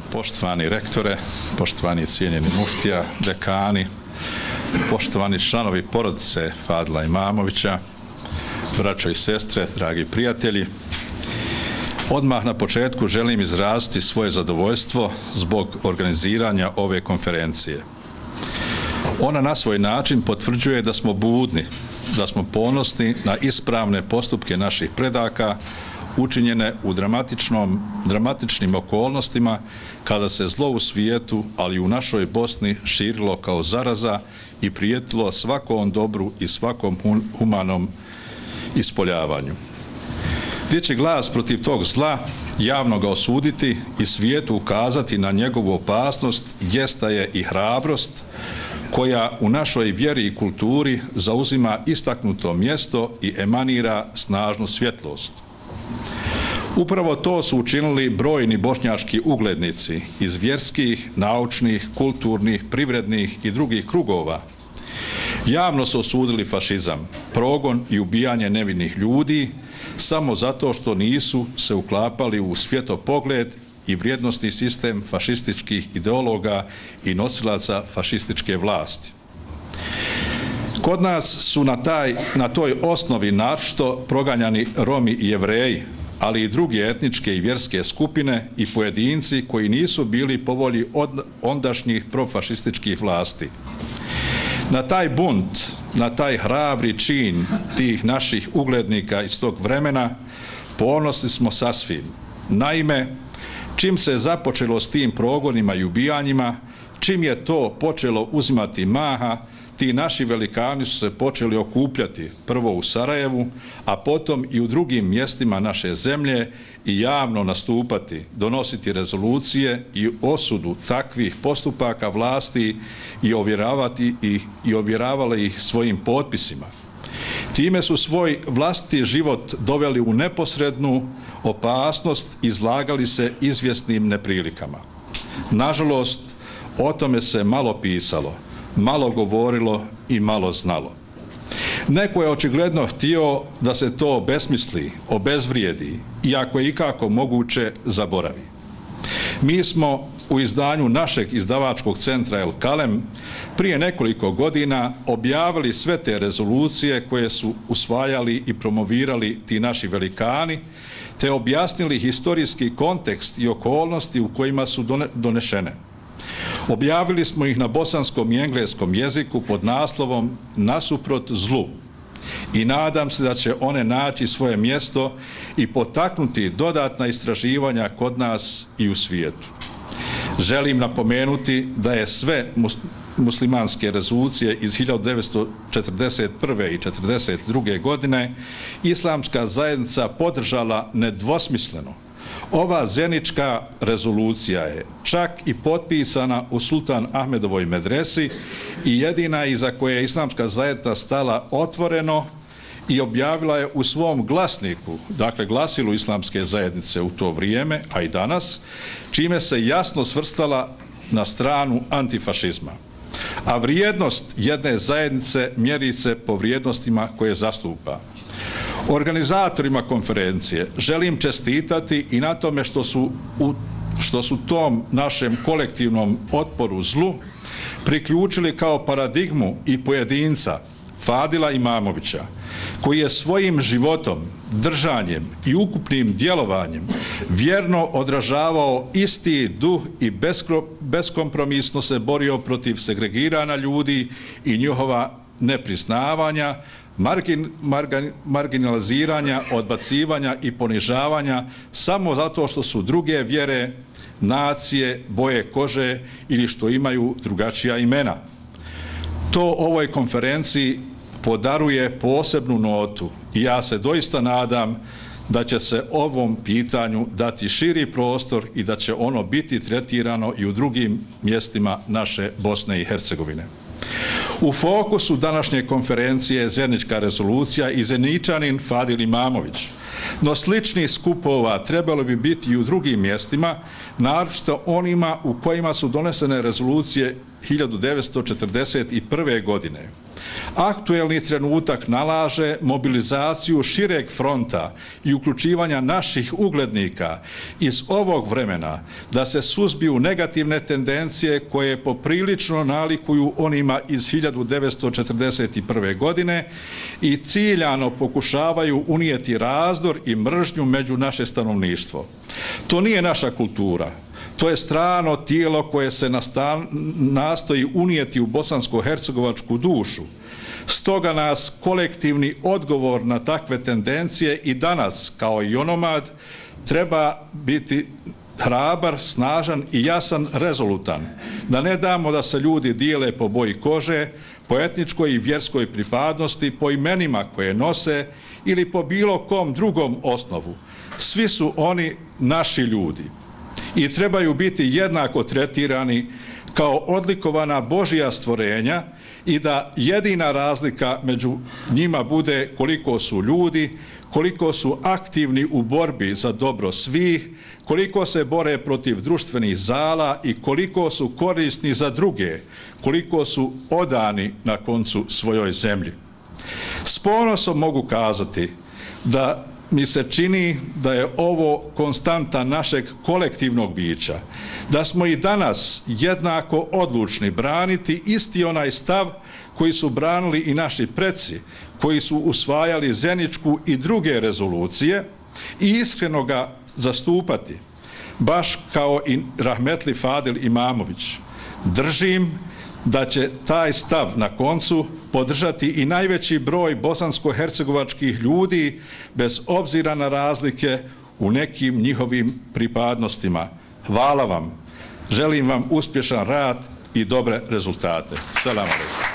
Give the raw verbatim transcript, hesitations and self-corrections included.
Poštovani rektore, poštovani cijenjeni muftija, dekani, poštovani članovi porodice Fadila Imamovića, braćo i sestre, dragi prijatelji, odmah na početku želim izraziti svoje zadovoljstvo zbog organiziranja ove konferencije. Ona na svoj način potvrđuje da smo budni, da smo ponosni na ispravne postupke naših predaka, učinjene u dramatičnom, dramatičnim okolnostima kada se zlo u svijetu, ali i u našoj Bosni širilo kao zaraza i prijetilo svakom dobru i svakom humanom ispoljavanju. Dići glas protiv tog zla, javno ga osuditi i svijetu ukazati na njegovu opasnost jesta je i hrabrost koja u našoj vjeri i kulturi zauzima istaknuto mjesto i emanira snažnu svjetlost. Upravo to su učinili brojni bošnjački uglednici iz vjerskih, naučnih, kulturnih, privrednih i drugih krugova. Javno su osudili fašizam, progon i ubijanje nevinih ljudi samo zato što nisu se uklapali u svjetopogled i vrijednosni sistem fašističkih ideologa i nosilaca fašističke vlasti. Kod nas su na, taj, na toj osnovi naročito proganjani Romi i Jevreji, ali i druge etničke i vjerske skupine i pojedinci koji nisu bili po volji od ondašnjih profašističkih vlasti. Na taj bunt, na taj hrabri čin tih naših uglednika iz tog vremena ponosni smo sasvim. Naime, čim se započelo s tim progonima i ubijanjima, čim je to počelo uzimati maha, ti naši velikani su se počeli okupljati prvo u Sarajevu, a potom i u drugim mjestima naše zemlje i javno nastupati, donositi rezolucije i osudu takvih postupaka vlasti i ovjeravati ih i ovjeravali ih svojim potpisima. Time su svoj vlastiti život doveli u neposrednu opasnost i izlagali se izvjesnim neprilikama. Nažalost, o tome se malo pisalo, malo govorilo i malo znalo. Neko je očigledno htio da se to obesmisli, obezvrijedi i ako je ikako moguće zaboravi. Mi smo u izdanju našeg izdavačkog centra El Kalem prije nekoliko godina objavili sve te rezolucije koje su usvajali i promovirali ti naši velikani, te objasnili historijski kontekst i okolnosti u kojima su donešene. Objavili smo ih na bosanskom i engleskom jeziku pod naslovom Nasuprot zlu i nadam se da će one naći svoje mjesto i potaknuti dodatna istraživanja kod nas i u svijetu. Želim napomenuti da je sve muslimanske rezolucije iz hiljadu devetsto četrdeset prve i četrdeset druge godine islamska zajednica podržala nedvosmisleno. Ova zenička rezolucija je čak i potpisana u Sultan Ahmedovoj medresi i jedina iza koje je islamska zajednica stala otvoreno i objavila je u svom glasniku, dakle glasilu islamske zajednice u to vrijeme, a i danas, čime se jasno svrstala na stranu antifašizma. A vrijednost jedne zajednice mjeri se po vrijednostima koje zastupa. Organizatorima konferencije želim čestitati i na tome što su, u, što su tom našem kolektivnom otporu zlu priključili kao paradigmu i pojedinca Fadila Imamovića, koji je svojim životom, držanjem i ukupnim djelovanjem vjerno odražavao isti duh i beskompromisno se borio protiv segregiranja ljudi i njihova nepriznavanja, Margin, margin, marginaliziranja, odbacivanja i ponižavanja samo zato što su druge vjere, nacije, boje kože ili što imaju drugačija imena. To ovoj konferenciji podaruje posebnu notu i ja se doista nadam da će se ovom pitanju dati širi prostor i da će ono biti tretirano i u drugim mjestima naše Bosne i Hercegovine. U fokusu današnje konferencije je zenička rezolucija i zeničanin Fadil Imamović, no sličnih skupova trebalo bi biti i u drugim mjestima, naročito onima u kojima su donesene rezolucije hiljadu devetsto četrdeset prve. godine. Aktuelni trenutak nalaže mobilizaciju šireg fronta i uključivanja naših uglednika iz ovog vremena da se suzbiju negativne tendencije koje poprilično nalikuju onima iz hiljadu devetsto četrdeset prve. godine i ciljano pokušavaju unijeti razdor i mržnju među naše stanovništvo. To nije naša kultura. To je strano tijelo koje se nastoji unijeti u bosansko-hercegovačku dušu. Stoga nas kolektivni odgovor na takve tendencije i danas, kao i onomad, treba biti hrabar, snažan i jasan, rezolutan. Da ne damo da se ljudi dijele po boji kože, po etničkoj i vjerskoj pripadnosti, po imenima koje nose ili po bilo kom drugom osnovu. Svi su oni naši ljudi i trebaju biti jednako tretirani kao odlikovana Božja stvorenja i da jedina razlika među njima bude koliko su ljudi, koliko su aktivni u borbi za dobro svih, koliko se bore protiv društvenih zala i koliko su korisni za druge, koliko su odani na koncu svojoj zemlji. S ponosom mogu kazati da mi se čini da je ovo konstanta našeg kolektivnog bića, da smo i danas jednako odlučni braniti isti onaj stav koji su branili i naši preci, koji su usvajali Zeničku i druge rezolucije i iskreno ga zastupati, baš kao i rahmetli Fadil Imamović. Držim da će taj stav na koncu podržati i najveći broj bosansko-hercegovačkih ljudi bez obzira na razlike u nekim njihovim pripadnostima. Hvala vam. Želim vam uspješan rad i dobre rezultate. Selam alejkum.